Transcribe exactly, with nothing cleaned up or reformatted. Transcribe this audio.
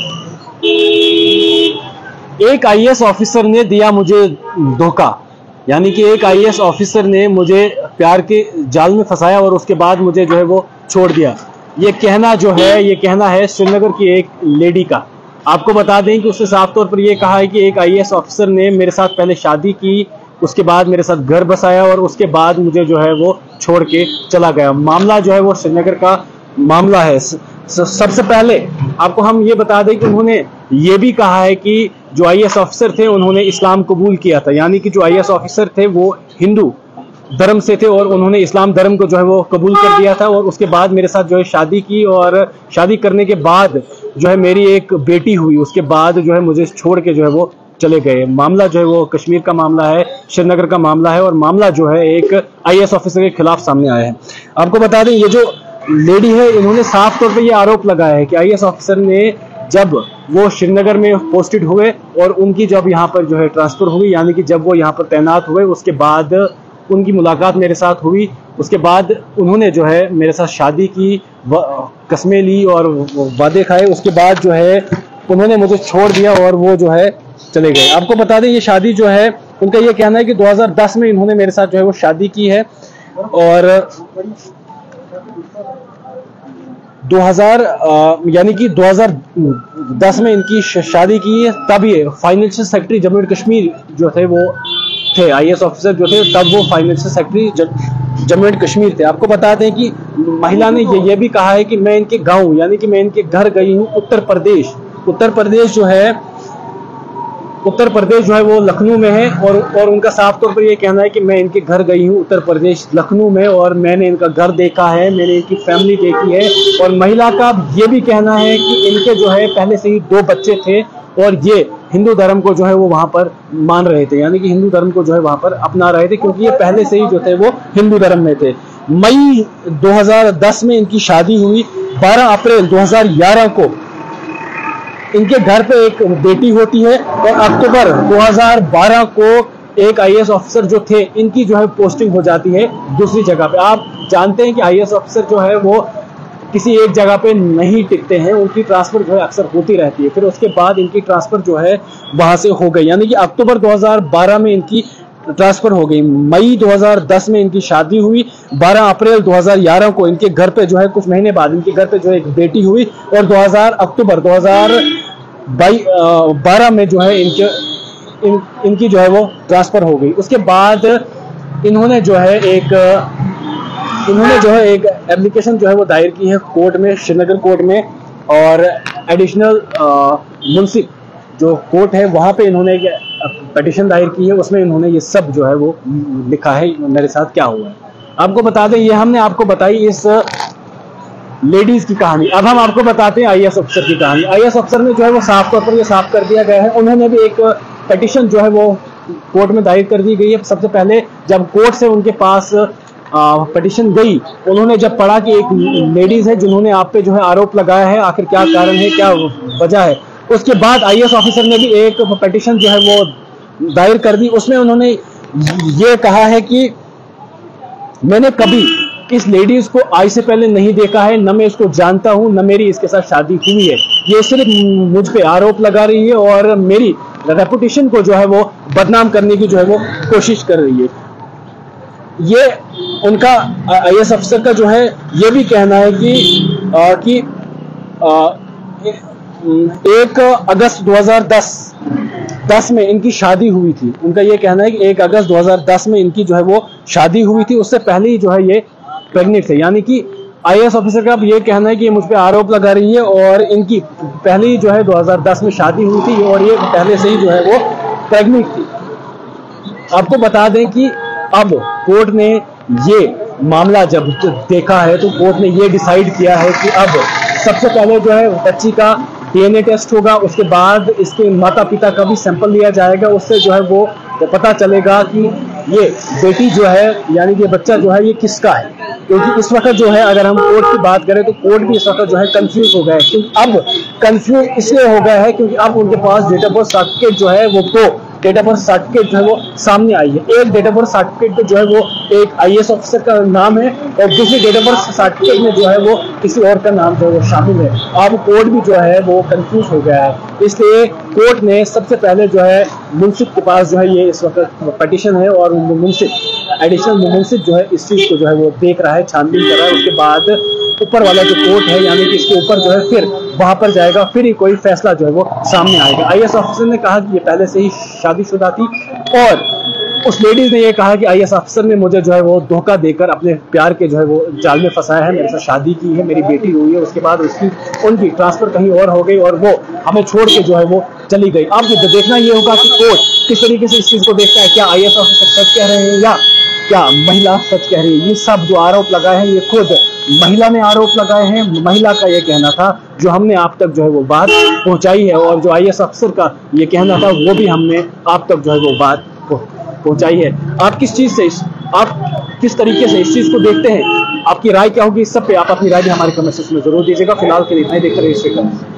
एक IAS officer ने दिया मुझे धोखा, यानी कि एक आईएएस ऑफिसर ने मुझे प्यार के जाल में फंसाया और उसके बाद मुझे जो है वो छोड़ दिया। ये कहना जो है ये कहना है श्रीनगर की एक लेडी का। आपको बता दें कि उसने साफ तौर पर यह कहा है कि एक आईएएस ऑफिसर ने मेरे साथ पहले शादी की, उसके बाद मेरे साथ घर बसाया और उसके बाद मुझे जो है वो छोड़ के चला गया। मामला जो है वो श्रीनगर का मामला है। सबसे पहले आपको हम ये बता दें कि उन्होंने ये भी कहा है कि जो आईएएस ऑफिसर थे उन्होंने इस्लाम कबूल किया था, यानी कि जो आईएएस ऑफिसर थे वो हिंदू धर्म से थे और उन्होंने इस्लाम धर्म को जो है वो कबूल कर दिया था और उसके बाद मेरे साथ जो है शादी की और शादी करने के बाद जो है मेरी एक बेटी हुई। उसके बाद जो है मुझे छोड़ के जो है वो चले गए। मामला जो है वो कश्मीर का मामला है, श्रीनगर का मामला है और मामला जो है एक आईएएस ऑफिसर के खिलाफ सामने आया है। आपको बता दें ये जो लेडी है इन्होंने साफ तौर पे ये आरोप लगाया है कि आईएएस ऑफिसर ने जब वो श्रीनगर में पोस्टेड हुए और उनकी जब यहाँ पर जो है ट्रांसफर हुई, यानी कि जब वो यहाँ पर तैनात हुए उसके बाद उनकी मुलाकात मेरे साथ हुई, उसके बाद उन्होंने जो है मेरे साथ शादी की, कस्में ली और वादे खाए, उसके बाद जो है उन्होंने मुझे छोड़ दिया और वो जो है चले गए। आपको बता दें ये शादी जो है उनका ये कहना है कि दो हज़ार दस में इन्होंने मेरे साथ जो है वो शादी की है और दो हज़ार यानी कि दो हज़ार दस में इनकी शादी की है। तब ये financial secretary Jammu and Kashmir जो थे वो थे, आईएएस ऑफिसर जो थे तब वो financial secretary Jammu and Kashmir थे। आपको बताते हैं कि महिला ने ये ये भी कहा है कि मैं इनके गांव यानी कि मैं इनके घर गई हूँ उत्तर प्रदेश। उत्तर प्रदेश जो है उत्तर प्रदेश जो है वो लखनऊ में है और और उनका साफ तौर पर ये कहना है कि मैं इनके घर गई हूँ उत्तर प्रदेश लखनऊ में और मैंने इनका घर देखा है, मैंने इनकी फैमिली देखी है। और महिला का ये भी कहना है कि इनके जो है पहले से ही दो बच्चे थे और ये हिंदू धर्म को जो है वो वहाँ पर मान रहे थे, यानी कि हिंदू धर्म को जो है वहाँ पर अपना रहे थे क्योंकि ये पहले से ही जो थे वो हिंदू धर्म में थे। मई दो हज़ार दस में इनकी शादी हुई। बारह अप्रैल दो हज़ार ग्यारह को इनके घर पे एक बेटी होती है और अक्टूबर दो हज़ार बारह को एक आईएएस ऑफिसर जो थे इनकी जो है पोस्टिंग हो जाती है दूसरी जगह पे। आप जानते हैं कि आईएएस ऑफिसर जो है वो किसी एक जगह पे नहीं टिकते हैं, उनकी ट्रांसफर जो है अक्सर होती रहती है। फिर उसके बाद इनकी ट्रांसफर जो है वहां से हो गई, यानी कि अक्टूबर दो हज़ार बारह में इनकी ट्रांसफर हो गई। मई दो हज़ार दस में इनकी शादी हुई। बारह अप्रैल दो हज़ार ग्यारह को इनके घर पे जो है कुछ महीने बाद इनके घर पे जो है एक बेटी हुई और दो हज़ार अक्टूबर दो हज़ार बारह में जो है इनके इन, इनकी जो है वो ट्रांसफर हो गई। उसके बाद इन्होंने जो है एक इन्होंने जो है एक एप्लीकेशन जो है वो दायर की है कोर्ट में, श्रीनगर कोर्ट में, और एडिशनल मुंसिफ जो कोर्ट है वहाँ पे इन्होंने एक पिटीशन दायर की है। उसमें इन्होंने ये सब जो है वो लिखा है मेरे साथ क्या हुआ है। आपको बता दें ये हमने आपको बताई इस लेडीज की कहानी। अब हम आपको बताते हैं आईएएस ऑफिसर की कहानी। आईएएस ऑफिसर ने जो है वो साफ तौर पर ये साफ कर दिया गया है, उन्होंने भी एक पिटीशन जो है वो कोर्ट में दायर कर दी गई है। सबसे पहले जब कोर्ट से उनके पास पिटीशन गई, उन्होंने जब पढ़ा कि एक लेडीज है जिन्होंने आप पे जो है आरोप लगाया है, आखिर क्या कारण है, क्या वजह है, उसके बाद आईएएस ऑफिसर ने भी एक पिटीशन जो है वो दायर कर दी। उसमें उन्होंने ये कहा है कि मैंने कभी इस लेडीज को आज से पहले नहीं देखा है, न मैं इसको जानता हूं, न मेरी इसके साथ शादी हुई है। ये सिर्फ मुझ पे आरोप लगा रही है और मेरी रेपुटेशन को जो है वो बदनाम करने की जो है वो कोशिश कर रही है। ये उनका आईएएस अफसर का जो है ये भी कहना है कि आ, कि आ, एक अगस्त दो हज़ार दस में इनकी शादी हुई थी। उनका ये कहना है कि एक अगस्त दो हज़ार दस में इनकी जो है वो शादी हुई थी, उससे पहले ही जो है ये प्रेग्नेंट थे। यानी कि आईएएस ऑफिसर का ये कहना है कि ये मुझ पे आरोप लगा रही है और इनकी पहले ही जो है दो हज़ार दस में शादी हुई थी और ये पहले से ही जो है वो प्रेग्नेंट थी। आपको बता दें कि अब कोर्ट ने ये मामला जब देखा है तो कोर्ट ने ये डिसाइड किया है कि अब सबसे पहले जो है बच्ची का डीएनए टेस्ट होगा, उसके बाद इसके माता पिता का भी सैंपल लिया जाएगा। उससे जो है वो तो पता चलेगा कि ये बेटी जो है यानी कि बच्चा जो है ये किसका है। क्योंकि इस वक्त जो है अगर हम कोर्ट की बात करें तो कोर्ट भी इस वक्त जो है कंफ्यूज हो गया है। क्योंकि अब कंफ्यूज इसलिए हो गया है क्योंकि अब उनके पास डेट ऑफ बर्थ सर्टिफिकेट जो है वो दो डेट ऑफ बर्थ सर्टिफिकेट जो है वो सामने आई है। एक डेट ऑफ बर्थ सर्टिफिकेट पे जो है वो एक आईएएस ऑफिसर का नाम है और दूसरी डेट ऑफ बर्थ सर्टिफिकेट में जो है वो किसी और का नाम जो है वो शामिल है। अब कोर्ट भी जो है वो कंफ्यूज हो गया है, इसलिए कोर्ट ने सबसे पहले जो है मुंसिफ के पास जो है ये इस वक्त पटिशन है और मुंसिफ एडिशनल मुंसिफ जो है इस चीज को जो है वो देख रहा है, छानबीन कर रहा है। उसके बाद ऊपर वाला जो कोर्ट है यानी कि इसके ऊपर जो है फिर वहां पर जाएगा, फिर ही कोई फैसला जो है वो सामने आएगा। आईएएस ऑफिसर ने कहा कि ये पहले से ही शादीशुदा थी और उस लेडीज ने ये कहा कि आईएएस ऑफिसर ने मुझे जो है वो धोखा देकर अपने प्यार के जो है वो जाल में फंसाया है, मेरे साथ शादी की है, मेरी बेटी हुई है, उसके बाद उसकी उनकी ट्रांसफर कहीं और हो गई और वो हमें छोड़ के जो है वो चली गई। अब देखना ये होगा कि कोर्ट किस तरीके से इस चीज को देखता है, क्या आईएएस ऑफिसर सच कह रहे हैं या क्या महिला सच कह रही है। ये सब जो आरोप लगाए हैं ये खुद महिला ने आरोप लगाए हैं। महिला का ये कहना था जो हमने आप तक जो है वो बात पहुंचाई है और जो आईएएस अफसर का ये कहना था वो भी हमने आप तक जो है वो बात पहुंचाई है। आप किस चीज से इस आप किस तरीके से इस चीज को देखते हैं, आपकी राय क्या होगी इस सब पे आप अपनी राय भी हमारे कमेंट सेक्शन में जरूर दीजिएगा। फिलहाल के लिए इतना ही, देखते रहिए।